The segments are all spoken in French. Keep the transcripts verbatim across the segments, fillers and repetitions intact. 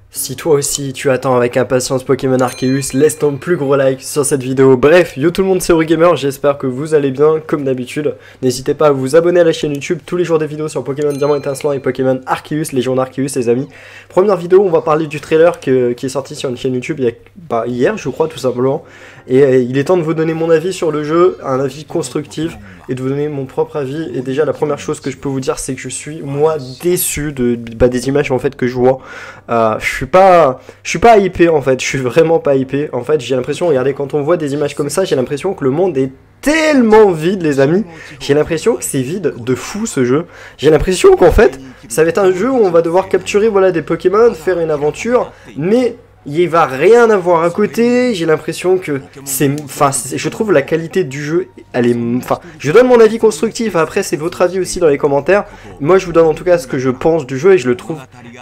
Si toi aussi tu attends avec impatience Pokémon Arceus, laisse ton plus gros like sur cette vidéo. Bref, yo tout le monde, c'est Origamer, j'espère que vous allez bien comme d'habitude. N'hésitez pas à vous abonner à la chaîne YouTube, tous les jours des vidéos sur Pokémon Diamant Étincelant et Pokémon Arceus, les journées Arceus les amis. Première vidéo, on va parler du trailer que, qui est sorti sur une chaîne YouTube il y a, bah, hier je crois tout simplement. Et euh, il est temps de vous donner mon avis sur le jeu, un avis constructif et de vous donner mon propre avis. Et déjà la première chose que je peux vous dire, c'est que je suis moi déçu de, bah, des images en fait que je vois. Euh, je suis pas, je suis pas hypé en fait, je suis vraiment pas hypé. En fait, j'ai l'impression, regardez, quand on voit des images comme ça, j'ai l'impression que le monde est tellement vide les amis. J'ai l'impression que c'est vide de fou ce jeu. J'ai l'impression qu'en fait, ça va être un jeu où on va devoir capturer voilà des Pokémon, faire une aventure, mais il va rien avoir à côté. J'ai l'impression que c'est, enfin, je trouve la qualité du jeu, elle est, enfin, je donne mon avis constructif. Après, c'est votre avis aussi dans les commentaires. Moi, je vous donne en tout cas ce que je pense du jeu et je le trouve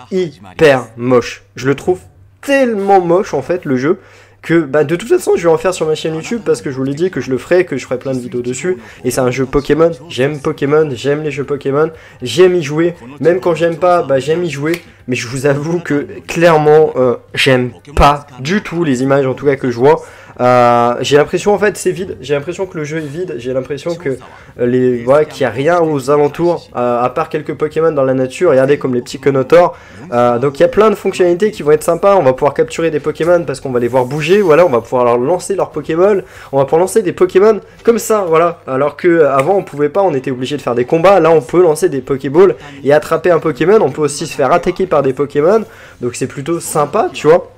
hyper moche. Je le trouve tellement moche en fait le jeu que bah, de toute façon je vais en faire sur ma chaîne YouTube parce que je vous l'ai dit que je le ferai, que je ferai plein de vidéos dessus. Et c'est un jeu Pokémon, j'aime Pokémon, j'aime les jeux Pokémon, j'aime y jouer. Même quand j'aime pas, bah j'aime y jouer. Mais je vous avoue que clairement euh, j'aime pas du tout les images en tout cas que je vois. Euh, j'ai l'impression en fait c'est vide, j'ai l'impression que le jeu est vide, j'ai l'impression que euh, les voilà, qu'il n'y a rien aux alentours euh, à part quelques Pokémon dans la nature. Regardez comme les petits Conotors. Euh, donc il y a plein de fonctionnalités qui vont être sympas. On va pouvoir capturer des Pokémon parce qu'on va les voir bouger, voilà, on va pouvoir leur lancer leurs Pokémon, on va pouvoir lancer des Pokémon comme ça, voilà. Alors que avant on pouvait pas, on était obligé de faire des combats. Là on peut lancer des Pokéballs et attraper un Pokémon. On peut aussi se faire attaquer par des Pokémon, donc c'est plutôt sympa, tu vois.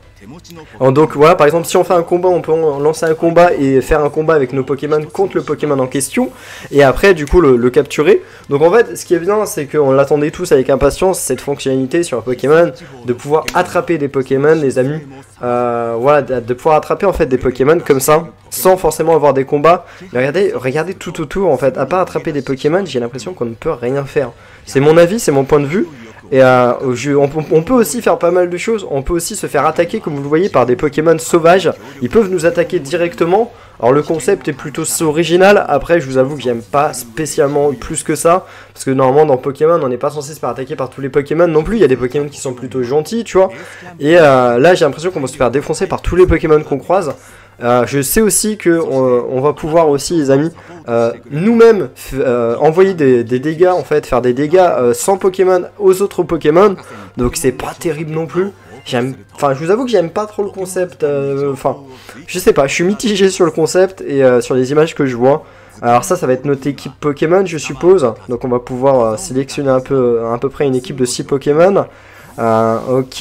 Donc voilà, par exemple si on fait un combat, on peut lancer un combat et faire un combat avec nos Pokémon contre le Pokémon en question et après du coup le, le capturer. Donc en fait ce qui est bien, c'est qu'on l'attendait tous avec impatience, cette fonctionnalité sur un Pokémon, de pouvoir attraper des Pokémon les amis. euh, Voilà, de, de pouvoir attraper en fait des Pokémon comme ça sans forcément avoir des combats. Mais regardez, regardez tout autour en fait, à part attraper des Pokémon, j'ai l'impression qu'on ne peut rien faire. C'est mon avis, c'est mon point de vue. Et euh, je, on, on peut aussi faire pas mal de choses. On peut aussi se faire attaquer, comme vous le voyez, par des Pokémon sauvages. Ils peuvent nous attaquer directement. Alors le concept est plutôt original. Après je vous avoue que j'aime pas spécialement plus que ça, parce que normalement dans Pokémon on n'est pas censé se faire attaquer par tous les Pokémon non plus. Il y a des Pokémon qui sont plutôt gentils, tu vois. Et euh, là j'ai l'impression qu'on va se faire défoncer par tous les Pokémon qu'on croise. Euh, je sais aussi que on, on va pouvoir aussi les amis euh, nous-mêmes euh, envoyer des, des dégâts en fait, faire des dégâts euh, sans Pokémon aux autres Pokémon. Donc c'est pas terrible non plus. J'aime, enfin je vous avoue que j'aime pas trop le concept. Enfin euh, je sais pas, je suis mitigé sur le concept et euh, sur les images que je vois. Alors ça, ça va être notre équipe Pokémon je suppose. Donc on va pouvoir euh, sélectionner un peu, à peu près une équipe de six Pokémon. Euh, ok.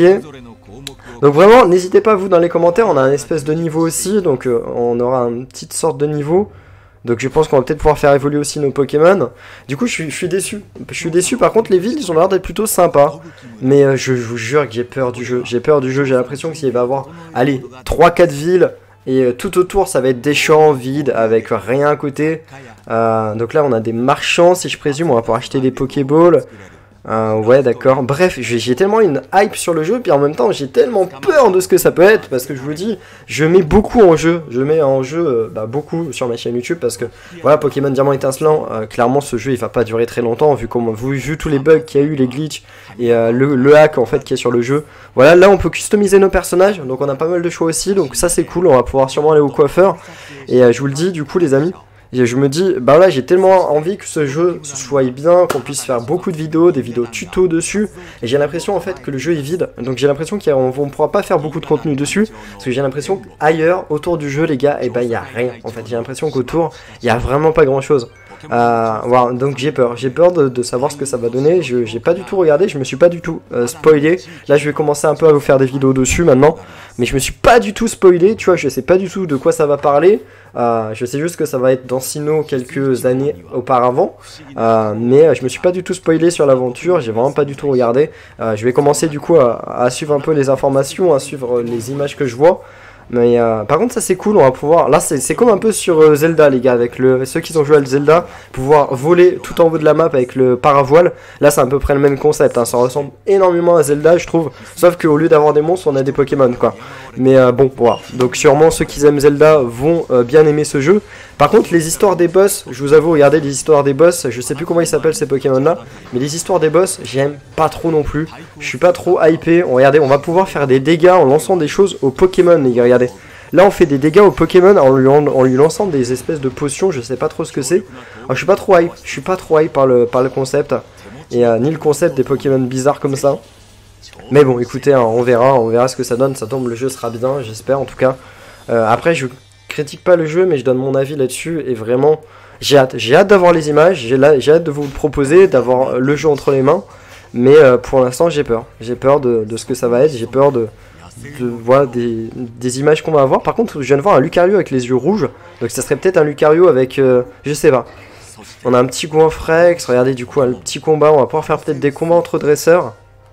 Donc vraiment, n'hésitez pas vous dans les commentaires, on a un espèce de niveau aussi, donc euh, on aura une petite sorte de niveau. Donc je pense qu'on va peut-être pouvoir faire évoluer aussi nos Pokémon. Du coup je suis, je suis déçu. Je suis déçu, par contre les villes ils ont l'air d'être plutôt sympas. Mais euh, je, je vous jure que j'ai peur du jeu. J'ai peur du jeu, j'ai l'impression qu'il va y avoir, allez, trois quatre villes. Et euh, tout autour ça va être des champs vides avec rien à côté. euh, Donc là on a des marchands si je présume, on va pouvoir acheter des Pokéballs. Euh, ouais d'accord, bref j'ai tellement une hype sur le jeu, puis en même temps j'ai tellement peur de ce que ça peut être, parce que je vous dis, je mets beaucoup en jeu, je mets en jeu euh, bah, beaucoup sur ma chaîne YouTube, parce que voilà, Pokémon Diamant Étincelant, euh, clairement ce jeu il va pas durer très longtemps, vu, comment, vu, vu tous les bugs qu'il y a eu, les glitches, et euh, le, le hack en fait qui est sur le jeu. Voilà, là on peut customiser nos personnages, donc on a pas mal de choix aussi, donc ça c'est cool, on va pouvoir sûrement aller au coiffeur, et euh, je vous le dis du coup les amis, et je me dis, bah là j'ai tellement envie que ce jeu soit bien, qu'on puisse faire beaucoup de vidéos, des vidéos tuto dessus. Et j'ai l'impression en fait que le jeu est vide, donc j'ai l'impression qu'on ne pourra pas faire beaucoup de contenu dessus. Parce que j'ai l'impression qu'ailleurs, autour du jeu les gars, et bah il n'y a rien. En fait j'ai l'impression qu'autour, il n'y a vraiment pas grand chose. Euh, voilà, donc j'ai peur, j'ai peur de, de savoir ce que ça va donner. Je j'ai pas du tout regardé, je me suis pas du tout euh, spoilé. Là je vais commencer un peu à vous faire des vidéos dessus maintenant, mais je me suis pas du tout spoilé, tu vois, je sais pas du tout de quoi ça va parler. Euh, je sais juste que ça va être dans Sinnoh quelques années auparavant, euh, mais je me suis pas du tout spoilé sur l'aventure, j'ai vraiment pas du tout regardé. Euh, je vais commencer du coup à, à suivre un peu les informations, à suivre les images que je vois. Mais euh, par contre ça c'est cool, on va pouvoir, là c'est comme un peu sur euh, Zelda les gars, avec le, ceux qui ont joué à Zelda, pouvoir voler tout en haut de la map avec le paravoile. Là c'est à peu près le même concept, hein. Ça ressemble énormément à Zelda je trouve, sauf qu'au lieu d'avoir des monstres on a des Pokémon quoi. Mais euh, bon voilà, donc sûrement ceux qui aiment Zelda vont euh, bien aimer ce jeu. Par contre, les histoires des boss, je vous avoue, regardez les histoires des boss, je sais plus comment ils s'appellent ces Pokémon là, mais les histoires des boss, j'aime pas trop non plus. Je suis pas trop hypé. Regardez, on va pouvoir faire des dégâts en lançant des choses aux Pokémon, les gars, regardez. Là, on fait des dégâts aux Pokémon en lui, en lui lançant des espèces de potions, je sais pas trop ce que c'est. Alors, je suis pas trop hype, je suis pas trop hype par le, par le concept, et euh, ni le concept des Pokémon bizarres comme ça. Mais bon, écoutez, hein, on verra, on verra ce que ça donne, ça tombe, le jeu sera bien, j'espère en tout cas. Euh, après, je critique pas le jeu, mais je donne mon avis là-dessus, et vraiment, j'ai hâte, j'ai hâte d'avoir les images, j'ai hâte de vous le proposer, d'avoir le jeu entre les mains, mais euh, pour l'instant, j'ai peur, j'ai peur de, de ce que ça va être, j'ai peur de, de voilà, des, des images qu'on va avoir. Par contre, je viens de voir un Lucario avec les yeux rouges, donc ça serait peut-être un Lucario avec, euh, je sais pas, on a un petit Goinfrex, regardez du coup un petit combat, on va pouvoir faire peut-être des combats entre dresseurs.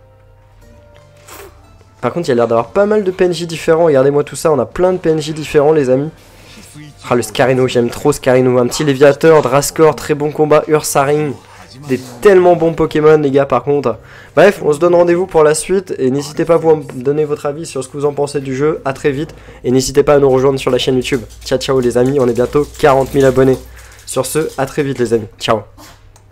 Par contre, il y a l'air d'avoir pas mal de P N J différents. Regardez-moi tout ça, on a plein de P N J différents, les amis. Ah, le Scarino, j'aime trop Scarino. Un petit Léviateur, Drascore, très bon combat, Ursaring. Des tellement bons Pokémon, les gars, par contre. Bref, on se donne rendez-vous pour la suite. Et n'hésitez pas à vous donner votre avis sur ce que vous en pensez du jeu. À très vite. Et n'hésitez pas à nous rejoindre sur la chaîne YouTube. Ciao, ciao, les amis. On est bientôt quarante mille abonnés. Sur ce, à très vite, les amis. Ciao.